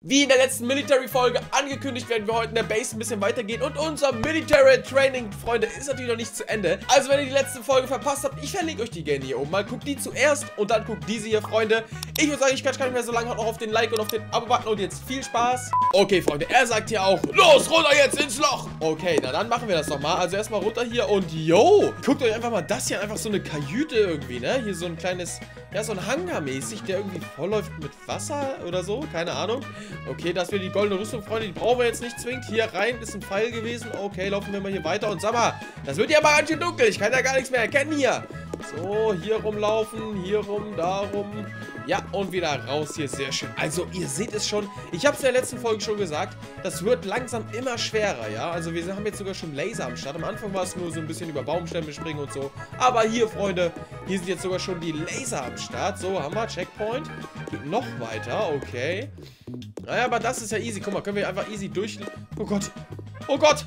Wie in der letzten Military-Folge angekündigt, werden wir heute in der Base ein bisschen weitergehen. Und unser Military-Training, Freunde, ist natürlich noch nicht zu Ende. Also wenn ihr die letzte Folge verpasst habt, ich verlinke euch die gerne hier oben. Mal guckt die zuerst und dann guckt diese hier, Freunde. Ich würde sagen, ich quatsch gar nicht mehr so lange. Haut noch auf den Like und auf den Abo-Button und jetzt viel Spaß. Okay, Freunde, er sagt hier auch, los, runter jetzt ins Loch. Okay, na dann machen wir das doch mal. Also erstmal runter hier und yo, guckt euch einfach mal das hier, einfach so eine Kajüte irgendwie, ne? Hier so ein kleines, ja, so ein Hangar mäßig, der irgendwie vollläuft mit Wasser oder so, keine Ahnung. Okay, das wäre die goldene Rüstung, Freunde, die brauchen wir jetzt nicht zwingend. Hier rein ist ein Pfeil gewesen. Okay, laufen wir mal hier weiter. Und sag mal, das wird ja mal ganz schön dunkel. Ich kann ja gar nichts mehr erkennen hier. So, hier rumlaufen, hier rum, da rum. Ja, und wieder raus hier, sehr schön. Also, ihr seht es schon. Ich habe es in der letzten Folge schon gesagt, das wird langsam immer schwerer, ja. Also, wir haben jetzt sogar schon Laser am Start. Am Anfang war es nur so ein bisschen über Baumstämme springen und so. Aber hier, Freunde, hier sind jetzt sogar schon die Laser am Start. So, haben wir Checkpoint. Geht noch weiter, okay. Naja, aber das ist ja easy. Guck mal, können wir einfach easy durch... Oh Gott. Oh Gott.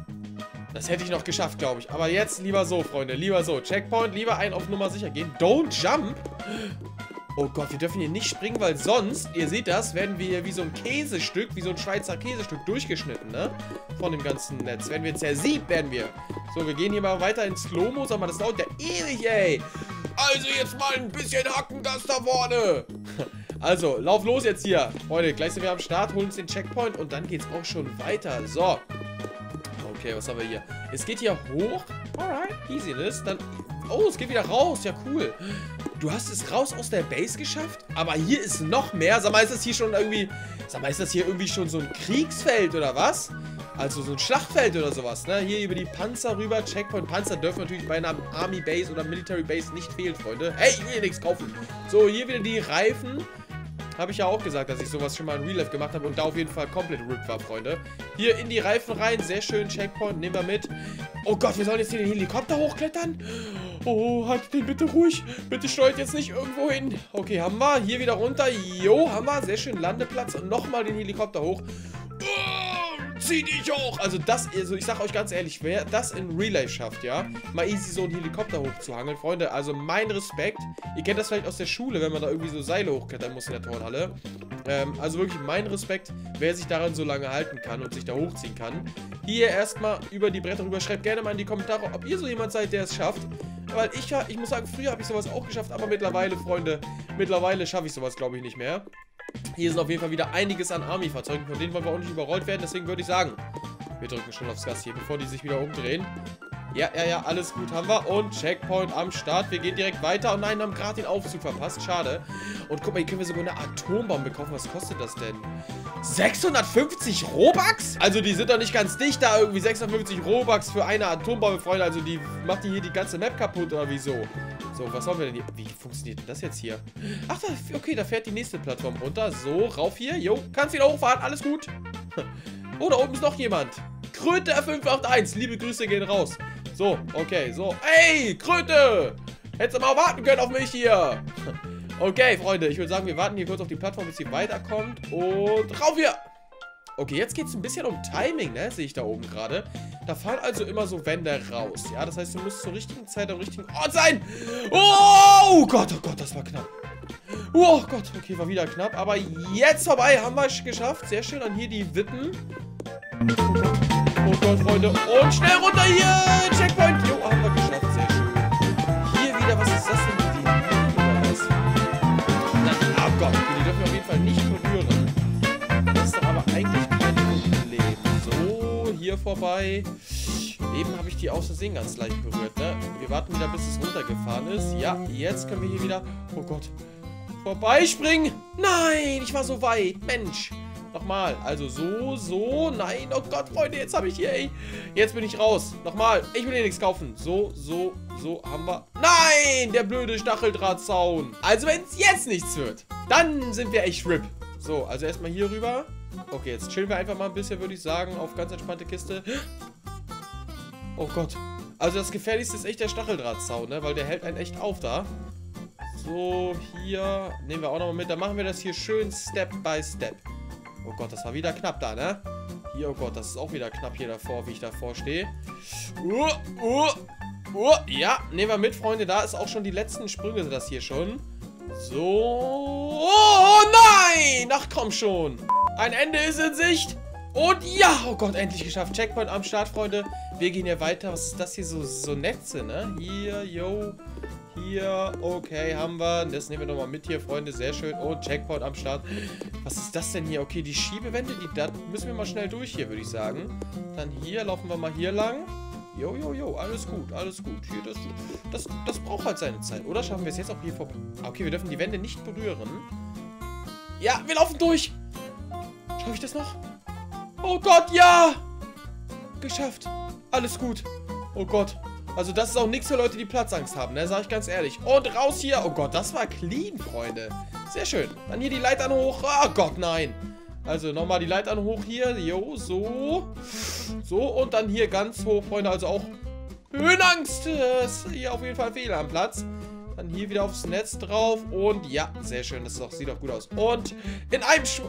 Das hätte ich noch geschafft, glaube ich. Aber jetzt lieber so, Freunde. Lieber so. Checkpoint. Lieber einen auf Nummer sicher gehen. Don't jump. Oh Gott, wir dürfen hier nicht springen, weil sonst, ihr seht das, werden wir hier wie so ein Käsestück, wie so ein Schweizer Käsestück durchgeschnitten, ne? Von dem ganzen Netz. Werden wir zersiebt, werden wir. So, wir gehen hier mal weiter in Slow-Mo. Sag mal, das dauert ja ewig, ey. Also jetzt mal ein bisschen hacken, das da vorne. Also, lauf los jetzt hier. Freunde, gleich sind wir am Start, holen uns den Checkpoint und dann geht's auch schon weiter. So. Okay, was haben wir hier? Es geht hier hoch. Alright, Easiness. Dann... Oh, es geht wieder raus. Ja, cool. Du hast es raus aus der Base geschafft? Aber hier ist noch mehr. Sag mal, ist das hier schon irgendwie... Sag mal, ist das hier irgendwie schon so ein Kriegsfeld oder was? Also so ein Schlachtfeld oder sowas, ne? Hier über die Panzer rüber. Checkpoint. Panzer dürfen natürlich bei einer Army Base oder Military Base nicht fehlen, Freunde. Hey, ich will hier nichts kaufen. So, hier wieder die Reifen. Habe ich ja auch gesagt, dass ich sowas schon mal in Real Life gemacht habe und da auf jeden Fall komplett ripped war, Freunde. Hier in die Reifen rein, sehr schön, Checkpoint, nehmen wir mit. Oh Gott, wir sollen jetzt hier den Helikopter hochklettern? Oh, halt den bitte ruhig. Bitte steuert jetzt nicht irgendwo hin. Okay, haben wir. Hier wieder runter. Jo, haben wir. Sehr schön, Landeplatz und nochmal den Helikopter hoch. Zieh dich hoch! Also das, also ich sag euch ganz ehrlich, wer das in Real Life schafft, ja, mal easy so einen Helikopter hochzuhangeln, Freunde, also mein Respekt. Ihr kennt das vielleicht aus der Schule, wenn man da irgendwie so Seile hochklettern muss in der Turnhalle. Also wirklich mein Respekt, wer sich daran so lange halten kann und sich da hochziehen kann. Hier erstmal über die Bretter rüber. Schreibt gerne mal in die Kommentare, ob ihr so jemand seid, der es schafft. Weil ich muss sagen, früher habe ich sowas auch geschafft, aber mittlerweile, Freunde, mittlerweile schaffe ich sowas, glaube ich, nicht mehr. Hier sind auf jeden Fall wieder einiges an Army-Fahrzeugen, von denen wollen wir auch nicht überrollt werden, deswegen würde ich sagen, wir drücken schon aufs Gas hier, bevor die sich wieder umdrehen. Ja, alles gut haben wir. Und Checkpoint am Start. Wir gehen direkt weiter. Und nein, haben gerade den Aufzug verpasst. Schade. Und guck mal, hier können wir sogar eine Atombombe kaufen. Was kostet das denn? 650 Robux? Also die sind doch nicht ganz dicht da. Irgendwie 650 Robux für eine Atombombe, Freunde. Also die macht die hier die ganze Map kaputt oder wieso? So, was haben wir denn hier? Wie funktioniert denn das jetzt hier? Ach, okay, da fährt die nächste Plattform runter. So, rauf hier. Jo, kannst wieder hochfahren. Alles gut. Oh, da oben ist noch jemand. Kröte R581. Liebe Grüße gehen raus. So, okay, so. Ey, Kröte! Hättest du mal warten können auf mich hier. Okay, Freunde, ich würde sagen, wir warten hier kurz auf die Plattform, bis sie weiterkommt. Und rauf hier! Okay, jetzt geht es ein bisschen um Timing, ne? Sehe ich da oben gerade. Da fallen also immer so Wände raus, ja? Das heißt, du musst zur richtigen Zeit am richtigen Ort sein. Oh Gott, das war knapp. Oh Gott, okay, war wieder knapp. Aber jetzt vorbei, haben wir es geschafft. Sehr schön, dann hier die Wippen. Oh Gott, Freunde. Und schnell runter hier. Checkpoint. Jo, haben wir geschafft. Sehr schön. Hier wieder, was ist das denn mit denen? Oh Gott, die dürfen wir auf jeden Fall nicht berühren. Das ist doch aber eigentlich kein Problem. So, hier vorbei. Eben habe ich die aus Versehen ganz leicht berührt, ne? Wir warten wieder, bis es runtergefahren ist. Ja, jetzt können wir hier wieder... Oh Gott. Vorbeispringen. Nein, ich war so weit. Mensch. Nochmal, also so, nein, oh Gott, Freunde, jetzt habe ich hier, ey, jetzt bin ich raus, nochmal, ich will hier nichts kaufen, so, haben wir, nein, der blöde Stacheldrahtzaun, also wenn es jetzt nichts wird, dann sind wir echt RIP, so, also erstmal hier rüber, okay, jetzt chillen wir einfach mal ein bisschen, würde ich sagen, auf ganz entspannte Kiste, oh Gott, also das Gefährlichste ist echt der Stacheldrahtzaun, ne, weil der hält einen echt auf da. So, hier, nehmen wir auch nochmal mit, dann machen wir das hier schön Step by Step. Oh Gott, das war wieder knapp da, ne? Hier, oh Gott, das ist auch wieder knapp hier davor, wie ich davor stehe. Ja, nehmen wir mit, Freunde. Da ist auch schon die letzten Sprünge, sind das hier schon. So. Oh nein! Ach, komm schon. Ein Ende ist in Sicht. Und ja, oh Gott, endlich geschafft. Checkpoint am Start, Freunde. Wir gehen hier weiter. Was ist das hier? So Netze, ne? Hier, yo. Hier, okay, haben wir. Das nehmen wir nochmal mit hier, Freunde. Sehr schön. Und Checkpoint am Start. Was ist das denn hier? Okay, die Schiebewände, da müssen wir mal schnell durch hier, würde ich sagen. Dann hier, laufen wir mal hier lang. Jo, jo, jo, alles gut, alles gut. Hier, das braucht halt seine Zeit. Oder schaffen wir es jetzt auch hier vorbei? Okay, wir dürfen die Wände nicht berühren. Ja, wir laufen durch. Schaffe ich das noch? Oh Gott, ja! Geschafft. Alles gut. Oh Gott. Also das ist auch nichts für Leute, die Platzangst haben, ne? Sag ich ganz ehrlich. Und raus hier. Oh Gott, das war clean, Freunde. Sehr schön. Dann hier die Leitern hoch. Oh Gott, nein. Also nochmal die Leitern hoch hier. Jo, so. So, und dann hier ganz hoch, Freunde. Also auch Höhenangst. Ist hier auf jeden Fall Fehler am Platz. Dann hier wieder aufs Netz drauf. Und ja, sehr schön. Das sieht doch gut aus. Und in einem Schwung.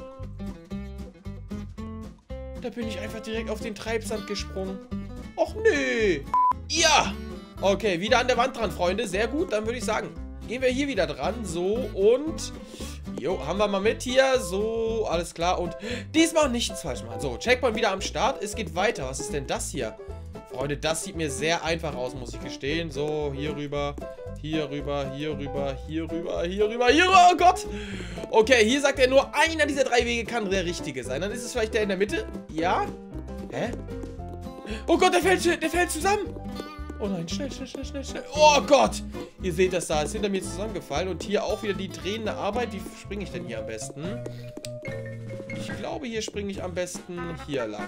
Da bin ich einfach direkt auf den Treibsand gesprungen. Och, nee. Ja. Okay, wieder an der Wand dran, Freunde. Sehr gut, dann würde ich sagen, gehen wir hier wieder dran. So, und... Jo, haben wir mal mit hier. So, alles klar. Und diesmal nichts falsch machen. So, Checkpoint wieder am Start. Es geht weiter. Was ist denn das hier? Freunde, das sieht mir sehr einfach aus, muss ich gestehen. So, hier rüber, hier rüber, hier rüber, hier rüber, hier rüber, hier rüber. Oh Gott. Okay, hier sagt er nur, einer dieser drei Wege kann der richtige sein. Dann ist es vielleicht der in der Mitte. Ja? Hä? Oh Gott, der fällt zusammen. Oh nein, schnell, schnell, schnell, schnell, schnell. Oh Gott. Ihr seht das da, ist hinter mir zusammengefallen. Und hier auch wieder die drehende Arbeit. Wie springe ich denn hier am besten? Ich glaube, hier springe ich am besten hier lang.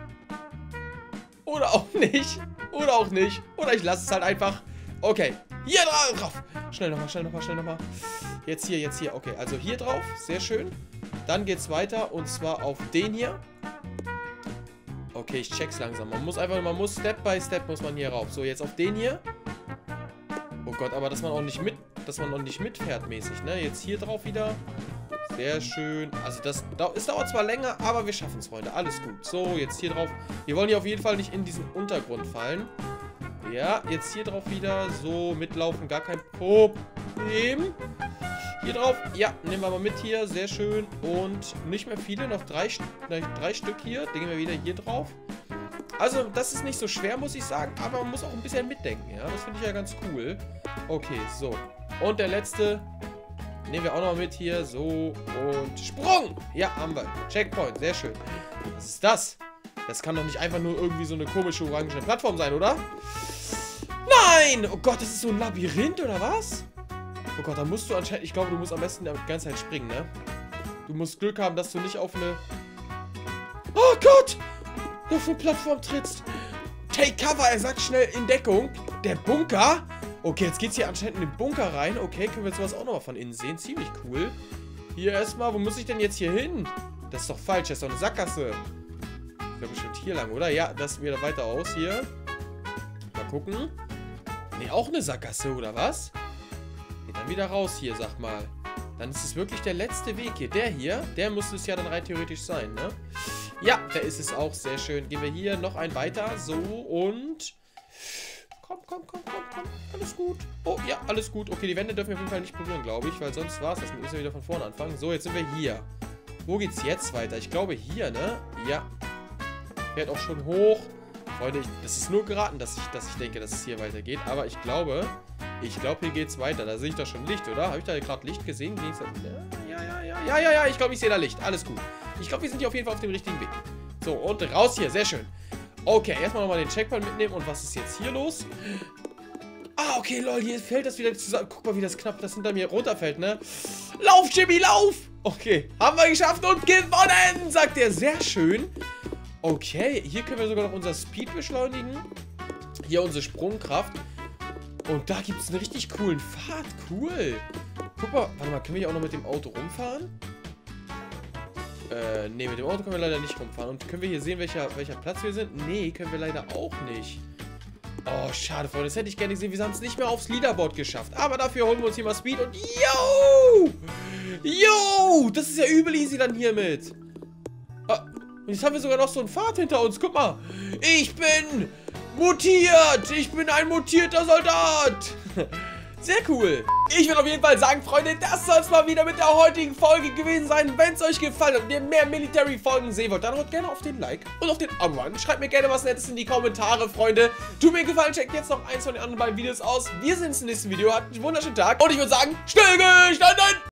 Oder auch nicht. Oder auch nicht. Oder ich lasse es halt einfach. Okay. Hier drauf. Schnell nochmal, schnell nochmal, schnell nochmal. Jetzt hier, jetzt hier. Okay, also hier drauf. Sehr schön. Dann geht's weiter. Und zwar auf den hier. Okay, ich check's langsam. Man muss Step by Step muss man hier rauf. So, jetzt auf den hier. Oh Gott, aber dass man auch nicht mitfährt mäßig, ne? Jetzt hier drauf wieder. Sehr schön. Also es dauert zwar länger, aber wir schaffen es, Freunde. Alles gut. So, jetzt hier drauf. Wir wollen hier auf jeden Fall nicht in diesen Untergrund fallen. Ja, jetzt hier drauf wieder. So, mitlaufen, gar kein Problem. Hier drauf. Ja, nehmen wir mal mit hier. Sehr schön. Und nicht mehr viele, noch drei Stück hier. Denken wir wieder hier drauf. Also, das ist nicht so schwer, muss ich sagen. Aber man muss auch ein bisschen mitdenken, ja. Das finde ich ja ganz cool. Okay, so. Und der letzte... Nehmen wir auch noch mit hier. So. Und Sprung. Ja, haben wir. Checkpoint. Sehr schön. Was ist das? Das kann doch nicht einfach nur irgendwie so eine komische orangene Plattform sein, oder? Nein! Oh Gott, das ist so ein Labyrinth, oder was? Oh Gott, da musst du anscheinend... Ich glaube, du musst am besten die ganze Zeit springen, ne? Du musst Glück haben, dass du nicht auf eine... Oh Gott! Auf eine Plattform trittst. Take cover. Er sagt schnell in Deckung. Der Bunker... Okay, jetzt geht's hier anscheinend in den Bunker rein. Okay, können wir jetzt sowas auch nochmal von innen sehen. Ziemlich cool. Hier erstmal, wo muss ich denn jetzt hier hin? Das ist doch falsch, das ist doch eine Sackgasse. Ich glaube bestimmt hier lang, oder? Ja, das sieht wieder weiter aus hier. Mal gucken. Ne, auch eine Sackgasse, oder was? Nee, dann wieder raus hier, sag mal. Dann ist es wirklich der letzte Weg hier. Der hier, der muss es ja dann rein theoretisch sein, ne? Ja, der ist es auch. Sehr schön. Gehen wir hier noch ein weiter. So, und... Komm. Alles gut. Oh, ja, alles gut. Okay, die Wände dürfen wir auf jeden Fall nicht berühren, glaube ich, weil sonst war es das. Wir müssen wieder von vorne anfangen. So, jetzt sind wir hier. Wo geht's jetzt weiter? Ich glaube hier, ne? Ja. Fährt auch schon hoch. Freunde, das ist nur geraten, dass ich denke, dass es hier weitergeht. Aber ich glaube, hier geht's weiter. Da sehe ich doch schon Licht, oder? Habe ich da gerade Licht gesehen? Ja. Ich glaube, ich sehe da Licht. Alles gut. Ich glaube, wir sind hier auf jeden Fall auf dem richtigen Weg. So, und raus hier. Sehr schön. Okay, erstmal nochmal den Checkpoint mitnehmen. Und was ist jetzt hier los? Ah, okay, lol, hier fällt das wieder zusammen. Guck mal, wie das knapp das hinter mir runterfällt, ne? Lauf, Jimmy, lauf! Okay, haben wir geschafft und gewonnen, sagt er. Sehr schön. Okay, hier können wir sogar noch unser Speed beschleunigen. Hier unsere Sprungkraft. Und da gibt es einen richtig coolen Pfad. Cool. Guck mal, warte mal, können wir hier auch noch mit dem Auto rumfahren? Ne, mit dem Auto können wir leider nicht rumfahren. Und können wir hier sehen, welcher Platz wir sind? Nee, können wir leider auch nicht. Oh, schade, Freunde. Das hätte ich gerne gesehen. Wir haben es nicht mehr aufs Leaderboard geschafft. Aber dafür holen wir uns hier mal Speed und... Yo! Das ist ja übel easy dann hiermit. Ah, und jetzt haben wir sogar noch so einen Pfad hinter uns. Guck mal. Ich bin mutiert. Ich bin ein mutierter Soldat. Sehr cool. Ich würde auf jeden Fall sagen, Freunde, das soll es mal wieder mit der heutigen Folge gewesen sein. Wenn es euch gefallen hat und ihr mehr Military-Folgen sehen wollt, dann haut gerne auf den Like und auf den Abo an. Schreibt mir gerne was Nettes in die Kommentare, Freunde. Tut mir einen Gefallen, checkt jetzt noch eins von den anderen beiden Videos aus. Wir sehen uns im nächsten Video. Habt einen wunderschönen Tag und ich würde sagen, stillgestanden!